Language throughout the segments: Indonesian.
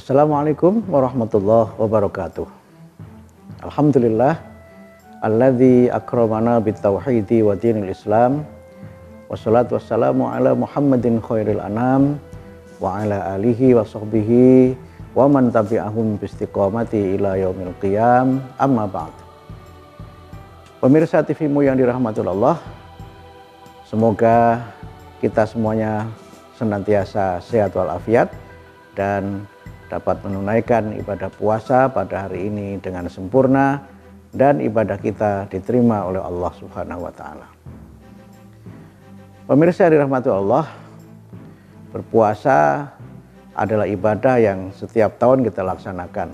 Assalamualaikum warahmatullahi wabarakatuh. Alhamdulillah alladzi akramana bitauhidi wa dinil Islam. Wassalatu wassalamu ala Muhammadin khairil anam wa ala alihi wa sahbihi wa man tabi'ahum biistiqamati ila yaumil qiyam. Amma ba'd. Pemirsa TV-mu yang dirahmati Allah, semoga kita semuanya senantiasa sehat walafiat dan dapat menunaikan ibadah puasa pada hari ini dengan sempurna dan ibadah kita diterima oleh Allah Subhanahu wa taala. Pemirsa yang dirahmati Allah, berpuasa adalah ibadah yang setiap tahun kita laksanakan.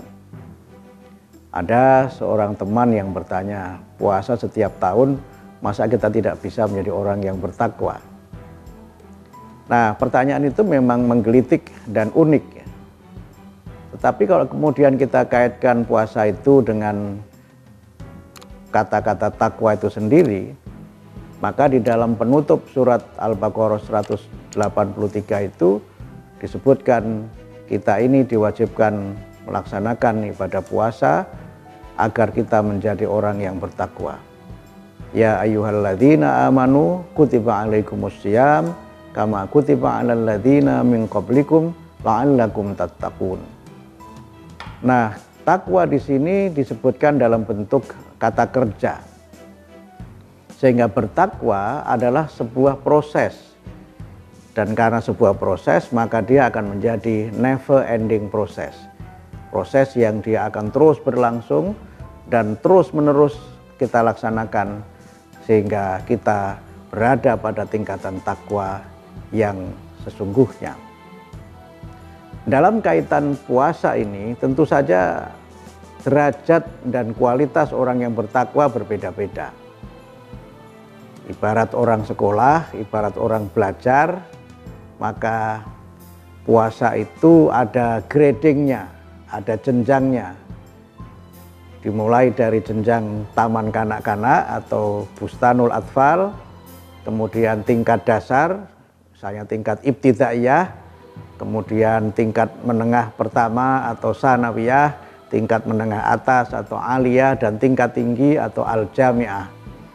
Ada seorang teman yang bertanya, puasa setiap tahun, masa kita tidak bisa menjadi orang yang bertakwa? Nah, pertanyaan itu memang menggelitik dan unik. Tetapi kalau kemudian kita kaitkan puasa itu dengan kata-kata takwa itu sendiri, maka di dalam penutup surat Al-Baqarah 183 itu disebutkan kita ini diwajibkan melaksanakan ibadah puasa agar kita menjadi orang yang bertakwa. Ya ayyuhalladzina amanu kutiba alaikumussyiyam kama kutiba alal ladzina min qablikum la'allakum tattaqun. Nah, takwa di sini disebutkan dalam bentuk kata kerja. Sehingga bertakwa adalah sebuah proses. Dan karena sebuah proses, maka dia akan menjadi never ending proses. Proses yang dia akan terus berlangsung dan terus menerus kita laksanakan sehingga kita berada pada tingkatan takwa yang sesungguhnya. Dalam kaitan puasa ini tentu saja derajat dan kualitas orang yang bertakwa berbeda-beda. Ibarat orang sekolah, ibarat orang belajar, maka puasa itu ada gradingnya, ada jenjangnya. Dimulai dari jenjang taman kanak-kanak atau bustanul atfal, kemudian tingkat dasar, misalnya tingkat ibtidaiyah, kemudian tingkat menengah pertama atau sanawiyah, tingkat menengah atas atau aliyah, dan tingkat tinggi atau al-jami'ah.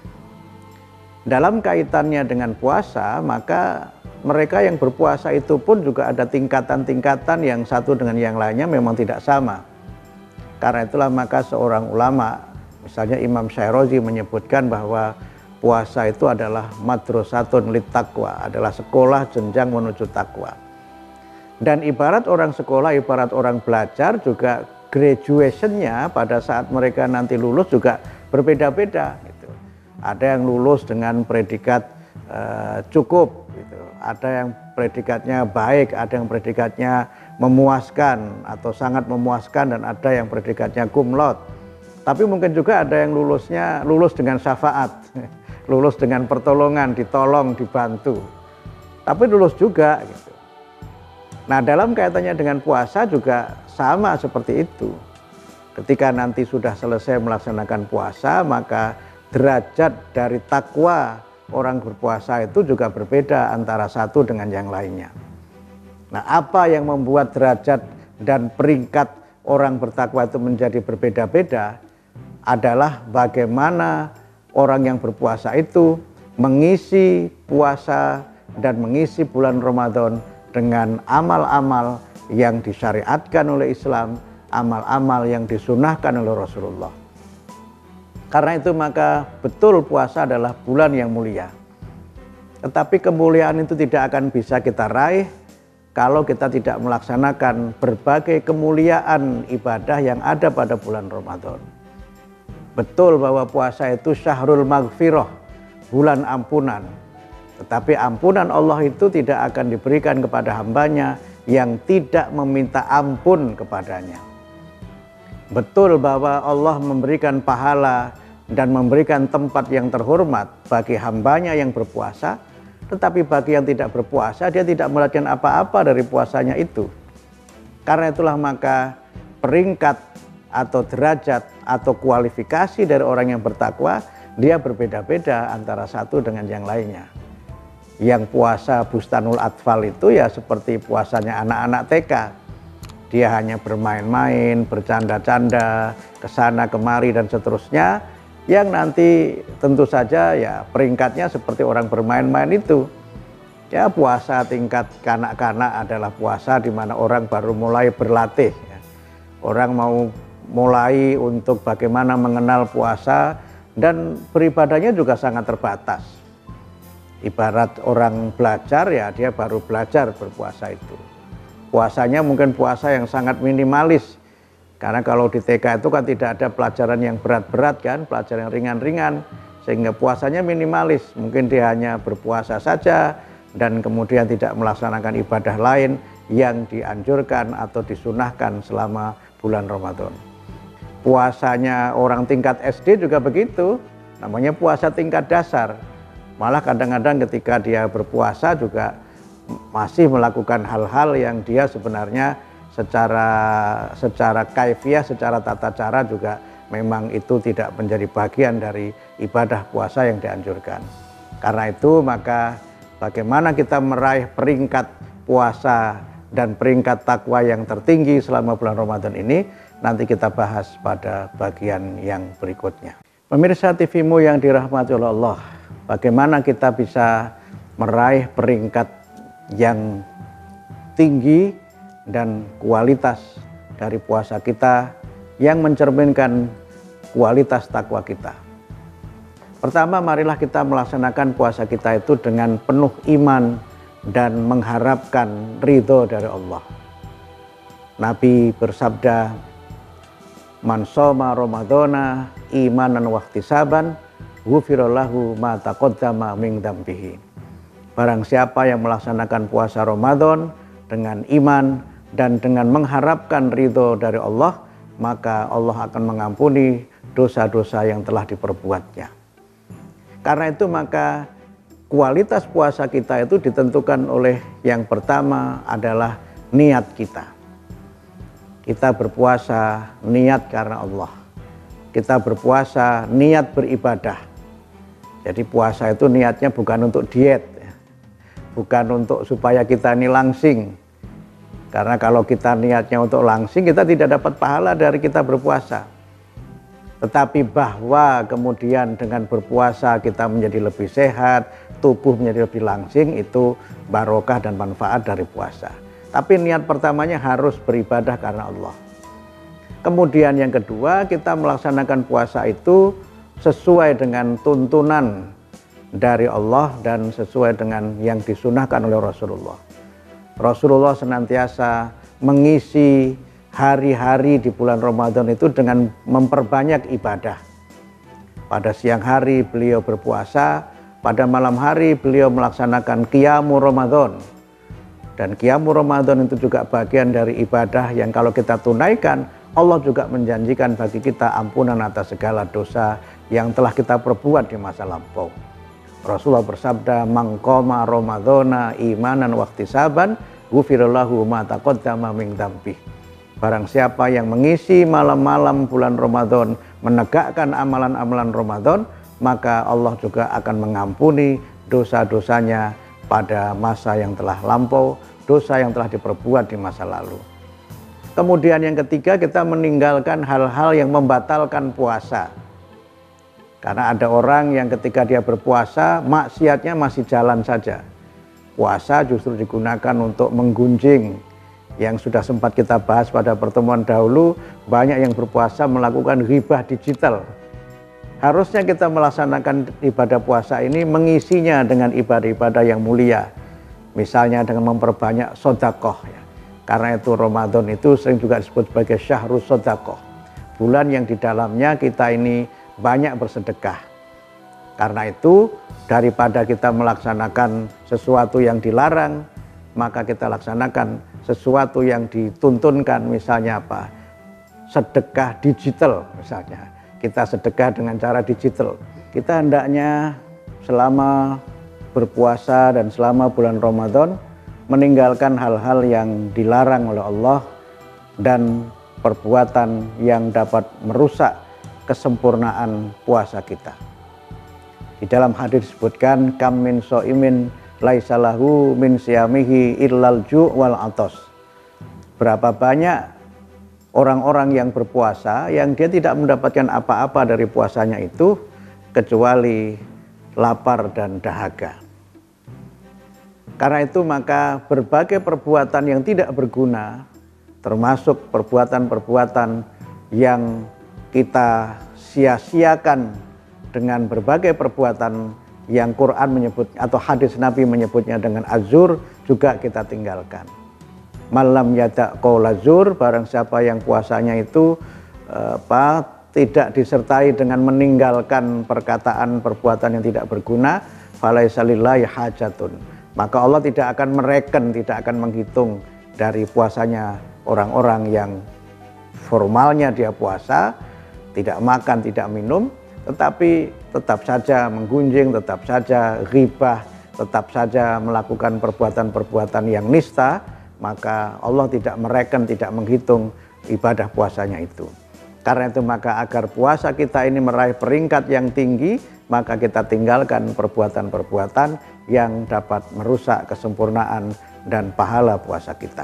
Dalam kaitannya dengan puasa, maka mereka yang berpuasa itu pun juga ada tingkatan-tingkatan yang satu dengan yang lainnya memang tidak sama. Karena itulah maka seorang ulama, misalnya Imam Syairozi menyebutkan bahwa puasa itu adalah madrasatun lit taqwa, adalah sekolah jenjang menuju takwa. Dan ibarat orang sekolah, ibarat orang belajar juga graduation-nya pada saat mereka nanti lulus juga berbeda-beda. Gitu. Ada yang lulus dengan predikat cukup, gitu. Ada yang predikatnya baik, ada yang predikatnya memuaskan atau sangat memuaskan, dan ada yang predikatnya cum laude. Tapi mungkin juga ada yang lulus dengan syafaat, lulus dengan pertolongan, ditolong, dibantu. Tapi lulus juga. Gitu. Nah, dalam kaitannya dengan puasa juga sama seperti itu. Ketika nanti sudah selesai melaksanakan puasa, maka derajat dari takwa orang berpuasa itu juga berbeda antara satu dengan yang lainnya. Nah, apa yang membuat derajat dan peringkat orang bertakwa itu menjadi berbeda-beda adalah bagaimana orang yang berpuasa itu mengisi puasa dan mengisi bulan Ramadan dengan amal-amal yang disyariatkan oleh Islam, amal-amal yang disunahkan oleh Rasulullah. Karena itu maka betul puasa adalah bulan yang mulia. Tetapi kemuliaan itu tidak akan bisa kita raih kalau kita tidak melaksanakan berbagai kemuliaan ibadah yang ada pada bulan Ramadan. Betul bahwa puasa itu syahrul maghfirah, bulan ampunan. Tetapi ampunan Allah itu tidak akan diberikan kepada hambanya yang tidak meminta ampun kepadanya. Betul bahwa Allah memberikan pahala dan memberikan tempat yang terhormat bagi hambanya yang berpuasa, tetapi bagi yang tidak berpuasa dia tidak mendapatkan apa-apa dari puasanya itu. Karena itulah maka peringkat atau derajat atau kualifikasi dari orang yang bertakwa dia berbeda-beda antara satu dengan yang lainnya. Yang puasa Bustanul Atfal itu ya seperti puasanya anak-anak TK. dia hanya bermain-main, bercanda-canda, kesana kemari dan seterusnya, yang nanti tentu saja ya peringkatnya seperti orang bermain-main itu. Ya, puasa tingkat kanak-kanak adalah puasa di mana orang baru mulai berlatih. Ya. Orang mau mulai untuk bagaimana mengenal puasa dan beribadahnya juga sangat terbatas. Ibarat orang belajar, ya dia baru belajar berpuasa itu. Puasanya mungkin puasa yang sangat minimalis. Karena kalau di TK itu kan tidak ada pelajaran yang berat-berat kan, pelajaran yang ringan-ringan. Sehingga puasanya minimalis. Mungkin dia hanya berpuasa saja dan kemudian tidak melaksanakan ibadah lain yang dianjurkan atau disunahkan selama bulan Ramadan. Puasanya orang tingkat SD juga begitu, namanya puasa tingkat dasar. Malah kadang-kadang ketika dia berpuasa juga masih melakukan hal-hal yang dia sebenarnya secara kaifiah, secara tata cara juga memang itu tidak menjadi bagian dari ibadah puasa yang dianjurkan. Karena itu maka bagaimana kita meraih peringkat puasa dan peringkat takwa yang tertinggi selama bulan Ramadan ini, nanti kita bahas pada bagian yang berikutnya. Pemirsa TV-mu yang dirahmati oleh Allah, bagaimana kita bisa meraih peringkat yang tinggi dan kualitas dari puasa kita yang mencerminkan kualitas takwa kita. Pertama, marilah kita melaksanakan puasa kita itu dengan penuh iman dan mengharapkan ridho dari Allah. Nabi bersabda, "Man shoma Ramadhana imanan wa ihtisaban, ghufira lahu ma taqaddama min dzambihi." Barang siapa yang melaksanakan puasa Ramadan dengan iman dan dengan mengharapkan ridho dari Allah, maka Allah akan mengampuni dosa-dosa yang telah diperbuatnya. Karena itu maka kualitas puasa kita itu ditentukan oleh yang pertama adalah niat kita. Kita berpuasa niat karena Allah. Kita berpuasa niat beribadah. Jadi puasa itu niatnya bukan untuk diet, bukan untuk supaya kita ini langsing. Karena kalau kita niatnya untuk langsing, kita tidak dapat pahala dari kita berpuasa. Tetapi bahwa kemudian dengan berpuasa kita menjadi lebih sehat, tubuh menjadi lebih langsing, itu barokah dan manfaat dari puasa. Tapi niat pertamanya harus beribadah karena Allah. Kemudian yang kedua, kita melaksanakan puasa itu sesuai dengan tuntunan dari Allah dan sesuai dengan yang disunahkan oleh Rasulullah. Rasulullah senantiasa mengisi hari-hari di bulan Ramadan itu dengan memperbanyak ibadah. Pada siang hari beliau berpuasa, pada malam hari beliau melaksanakan Qiyamul Ramadan. Dan Qiyamul Ramadan itu juga bagian dari ibadah yang kalau kita tunaikan, Allah juga menjanjikan bagi kita ampunan atas segala dosa yang telah kita perbuat di masa lampau. Rasulullah bersabda, "Man qoma Ramadhana imanan wa ihtisaban, ghufira lahu ma taqaddama min dzambi." Barang siapa yang mengisi malam-malam bulan Ramadan, menegakkan amalan-amalan Ramadan, maka Allah juga akan mengampuni dosa-dosanya pada masa yang telah lampau, dosa yang telah diperbuat di masa lalu. Kemudian yang ketiga, kita meninggalkan hal-hal yang membatalkan puasa. Karena ada orang yang ketika dia berpuasa, maksiatnya masih jalan saja. Puasa justru digunakan untuk menggunjing. Yang sudah sempat kita bahas pada pertemuan dahulu, banyak yang berpuasa melakukan ghibah digital. Harusnya kita melaksanakan ibadah puasa ini mengisinya dengan ibadah-ibadah yang mulia. Misalnya dengan memperbanyak sedekah. Ya. Karena itu Ramadan itu sering juga disebut sebagai syahrul sedekah. Bulan yang di dalamnya kita ini banyak bersedekah. Karena itu daripada kita melaksanakan sesuatu yang dilarang, maka kita laksanakan sesuatu yang dituntunkan. Misalnya apa? Sedekah digital misalnya. Kita sedekah dengan cara digital. Kita hendaknya selama berpuasa dan selama bulan Ramadan meninggalkan hal-hal yang dilarang oleh Allah dan perbuatan yang dapat merusak kesempurnaan puasa kita. Di dalam hadis disebutkan, kam min shaimin laisa lahu min siyamihi illal ju' wal atas. Berapa banyak orang-orang yang berpuasa yang dia tidak mendapatkan apa-apa dari puasanya itu kecuali lapar dan dahaga. Karena itu maka berbagai perbuatan yang tidak berguna, termasuk perbuatan-perbuatan yang kita sia-siakan dengan berbagai perbuatan yang Quran menyebut atau hadis Nabi menyebutnya dengan azur, juga kita tinggalkan. Malam yada qaula zur, barang siapa yang puasanya itu tidak disertai dengan meninggalkan perkataan perbuatan yang tidak berguna, falaisa lillahi hajatun, maka Allah tidak akan mereken, tidak akan menghitung dari puasanya orang-orang yang formalnya dia puasa, tidak makan, tidak minum, tetapi tetap saja menggunjing, tetap saja ghibah, tetap saja melakukan perbuatan-perbuatan yang nista, maka Allah tidak mereken, tidak menghitung ibadah puasanya itu. Karena itu maka agar puasa kita ini meraih peringkat yang tinggi, maka kita tinggalkan perbuatan-perbuatan yang dapat merusak kesempurnaan dan pahala puasa kita.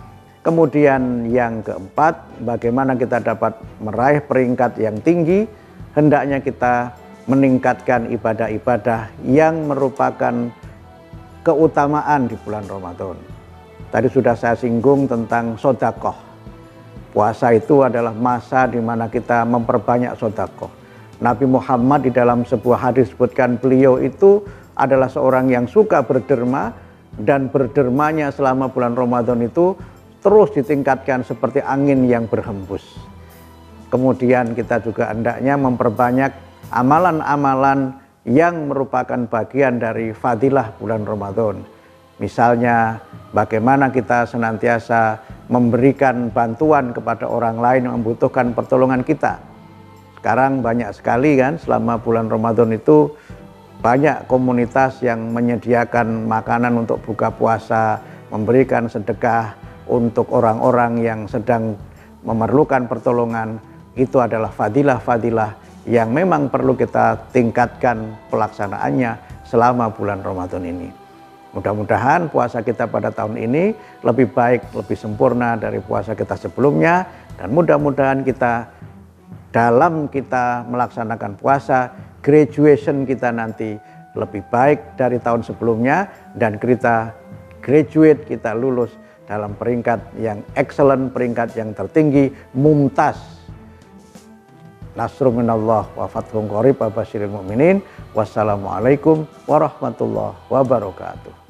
Kemudian yang keempat, bagaimana kita dapat meraih peringkat yang tinggi, hendaknya kita meningkatkan ibadah-ibadah yang merupakan keutamaan di bulan Ramadan. Tadi sudah saya singgung tentang sedekah. Puasa itu adalah masa di mana kita memperbanyak sedekah. Nabi Muhammad di dalam sebuah hadis sebutkan beliau itu adalah seorang yang suka berderma, dan berdermanya selama bulan Ramadan itu terus ditingkatkan seperti angin yang berhembus. Kemudian kita juga hendaknya memperbanyak amalan-amalan yang merupakan bagian dari fadilah bulan Ramadan. Misalnya bagaimana kita senantiasa memberikan bantuan kepada orang lain yang membutuhkan pertolongan kita. Sekarang banyak sekali kan selama bulan Ramadan itu banyak komunitas yang menyediakan makanan untuk buka puasa, memberikan sedekah untuk orang-orang yang sedang memerlukan pertolongan. Itu adalah fadilah-fadilah yang memang perlu kita tingkatkan pelaksanaannya selama bulan Ramadan ini. Mudah-mudahan puasa kita pada tahun ini lebih baik, lebih sempurna dari puasa kita sebelumnya, dan mudah-mudahan kita dalam kita melaksanakan puasa, graduation kita nanti lebih baik dari tahun sebelumnya, dan kita graduate, kita lulus dalam peringkat yang excellent, peringkat yang tertinggi, mumtaz. Nasrun minallah wa fathun qarib wa basyiril mu'minin. Wassalamualaikum warahmatullahi wabarakatuh.